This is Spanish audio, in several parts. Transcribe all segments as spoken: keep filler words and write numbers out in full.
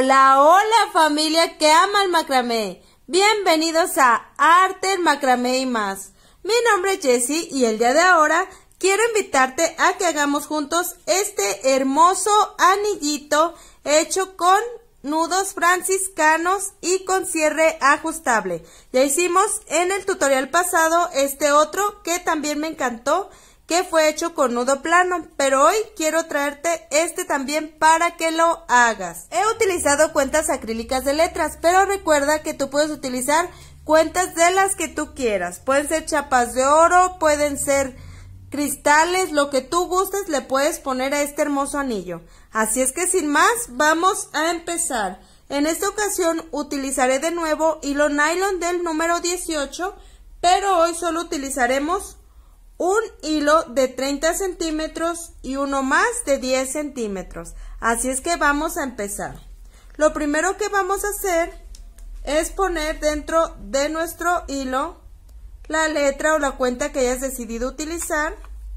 Hola, hola familia que ama el macramé. Bienvenidos a Arte, el Macramé y más. Mi nombre es Jessie y el día de ahora quiero invitarte a que hagamos juntos este hermoso anillito hecho con nudos franciscanos y con cierre ajustable. Ya hicimos en el tutorial pasado este otro que también me encantó, que fue hecho con nudo plano, pero hoy quiero traerte este también para que lo hagas. He utilizado cuentas acrílicas de letras, pero recuerda que tú puedes utilizar cuentas de las que tú quieras. Pueden ser chapas de oro, pueden ser cristales, lo que tú gustes le puedes poner a este hermoso anillo. Así es que sin más, vamos a empezar. En esta ocasión utilizaré de nuevo hilo nylon del número dieciocho, pero hoy solo utilizaremos un hilo de treinta centímetros y uno más de diez centímetros. Así es que vamos a empezar. Lo primero que vamos a hacer es poner dentro de nuestro hilo la letra o la cuenta que hayas decidido utilizar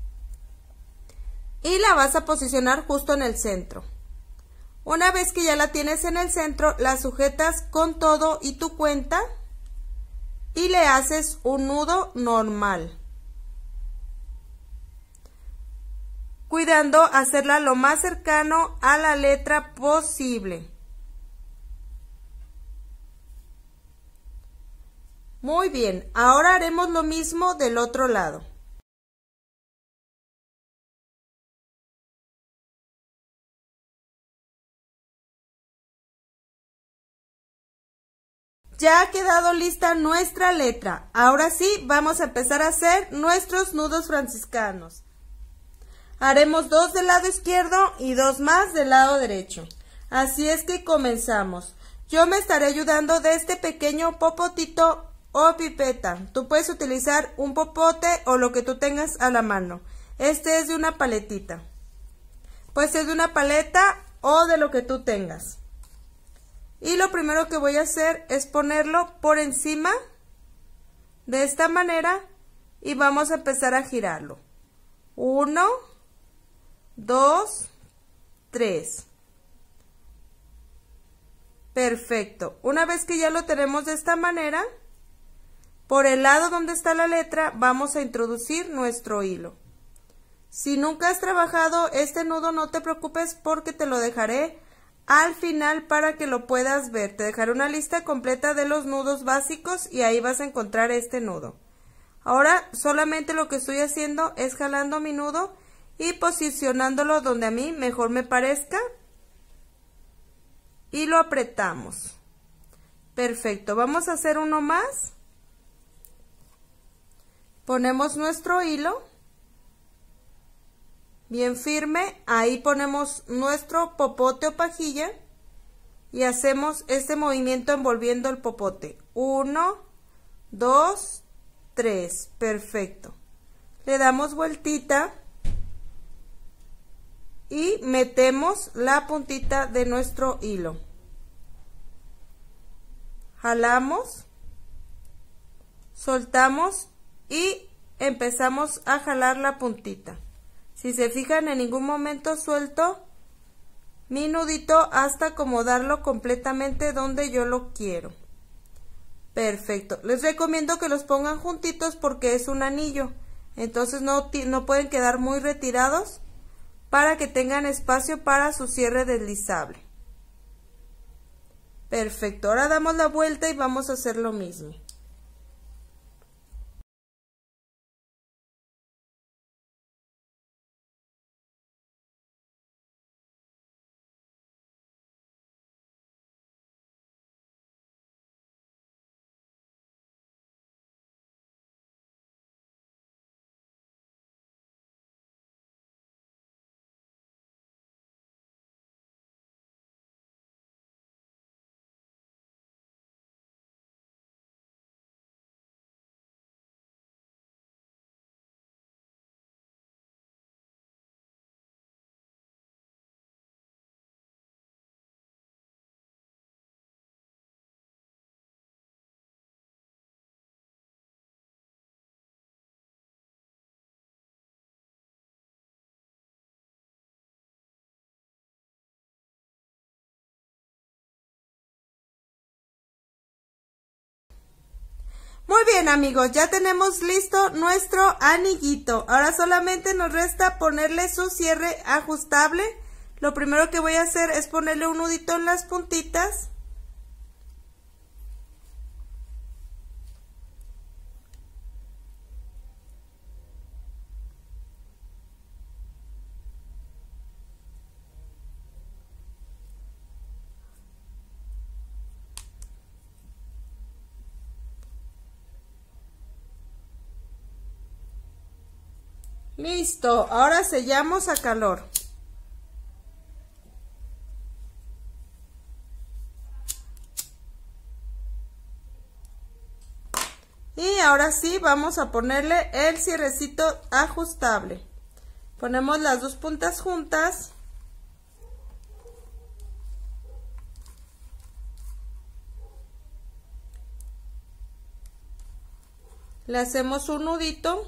y la vas a posicionar justo en el centro. Una vez que ya la tienes en el centro, la sujetas con todo y tu cuenta y le haces un nudo normal, cuidando hacerla lo más cercano a la letra posible. Muy bien, ahora haremos lo mismo del otro lado. Ya ha quedado lista nuestra letra. Ahora sí, vamos a empezar a hacer nuestros nudos franciscanos. Haremos dos del lado izquierdo y dos más del lado derecho. Así es que comenzamos. Yo me estaré ayudando de este pequeño popotito o pipeta. Tú puedes utilizar un popote o lo que tú tengas a la mano. Este es de una paletita. Puede ser de una paleta o de lo que tú tengas. Y lo primero que voy a hacer es ponerlo por encima de esta manera y vamos a empezar a girarlo. Uno, dos, tres. Perfecto. Una vez que ya lo tenemos de esta manera, por el lado donde está la letra vamos a introducir nuestro hilo. Si nunca has trabajado este nudo, no te preocupes porque te lo dejaré al final para que lo puedas ver. Te dejaré una lista completa de los nudos básicos y ahí vas a encontrar este nudo. Ahora solamente lo que estoy haciendo es jalando mi nudo y posicionándolo donde a mí mejor me parezca y lo apretamos. Perfecto, vamos a hacer uno más. Ponemos nuestro hilo bien firme, ahí ponemos nuestro popote o pajilla y hacemos este movimiento envolviendo el popote. Uno, dos, tres, perfecto. Le damos vueltita y metemos la puntita de nuestro hilo. Jalamos, soltamos y empezamos a jalar la puntita. Si se fijan, en ningún momento suelto mi nudito hasta acomodarlo completamente donde yo lo quiero. Perfecto. Les recomiendo que los pongan juntitos porque es un anillo. Entonces no, no pueden quedar muy retirados para que tengan espacio para su cierre deslizable. Perfecto. Ahora damos la vuelta y vamos a hacer lo mismo. Muy bien, amigos, ya tenemos listo nuestro anillito. Ahora solamente nos resta ponerle su cierre ajustable. Lo primero que voy a hacer es ponerle un nudito en las puntitas. Listo, ahora sellamos a calor. Y ahora sí vamos a ponerle el cierrecito ajustable. Ponemos las dos puntas juntas. Le hacemos un nudito.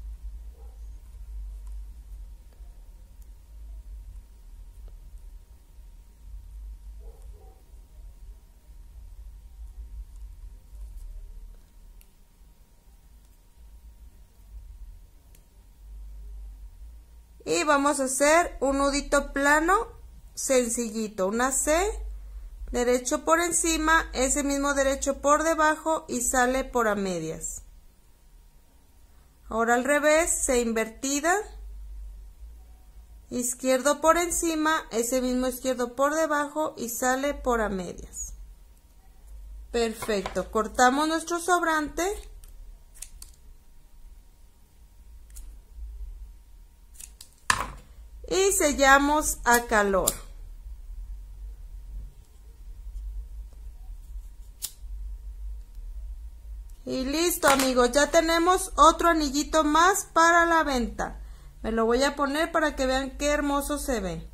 Y vamos a hacer un nudito plano, sencillito, una C, derecho por encima, ese mismo derecho por debajo y sale por a medias. Ahora al revés, C invertida, izquierdo por encima, ese mismo izquierdo por debajo y sale por a medias. Perfecto, cortamos nuestro sobrante. Y sellamos a calor. Y listo, amigos, ya tenemos otro anillito más para la venta. Me lo voy a poner para que vean qué hermoso se ve.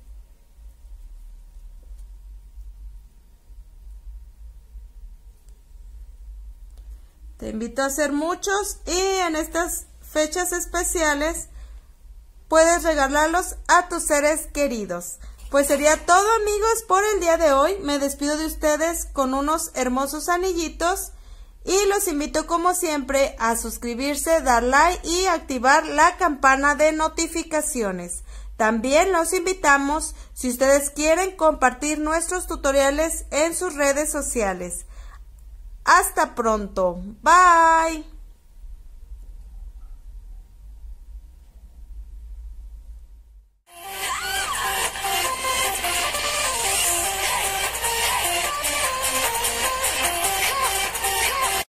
Te invito a hacer muchos y en estas fechas especiales puedes regalarlos a tus seres queridos. Pues sería todo, amigos, por el día de hoy. Me despido de ustedes con unos hermosos anillitos y los invito como siempre a suscribirse, dar like y activar la campana de notificaciones. También los invitamos, si ustedes quieren, compartir nuestros tutoriales en sus redes sociales. Hasta pronto. Bye.